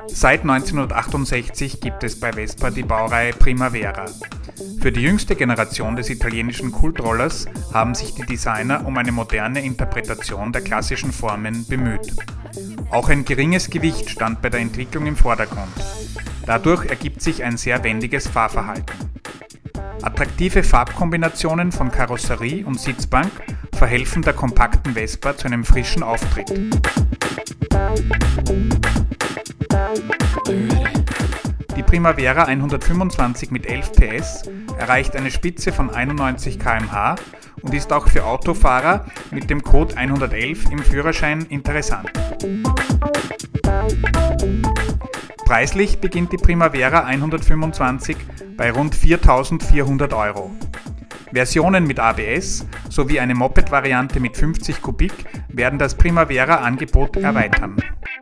Seit 1968 gibt es bei Vespa die Baureihe Primavera. Für die jüngste Generation des italienischen Kultrollers haben sich die Designer um eine moderne Interpretation der klassischen Formen bemüht. Auch ein geringes Gewicht stand bei der Entwicklung im Vordergrund. Dadurch ergibt sich ein sehr wendiges Fahrverhalten. Attraktive Farbkombinationen von Karosserie und Sitzbank verhelfen der kompakten Vespa zu einem frischen Auftritt. Die Primavera 125 mit 11 PS erreicht eine Spitze von 91 km/h und ist auch für Autofahrer mit dem Code 111 im Führerschein interessant. Preislich beginnt die Primavera 125 bei rund 4.400 €. Versionen mit ABS sowie eine Moped-Variante mit 50 Kubik werden das Primavera-Angebot erweitern.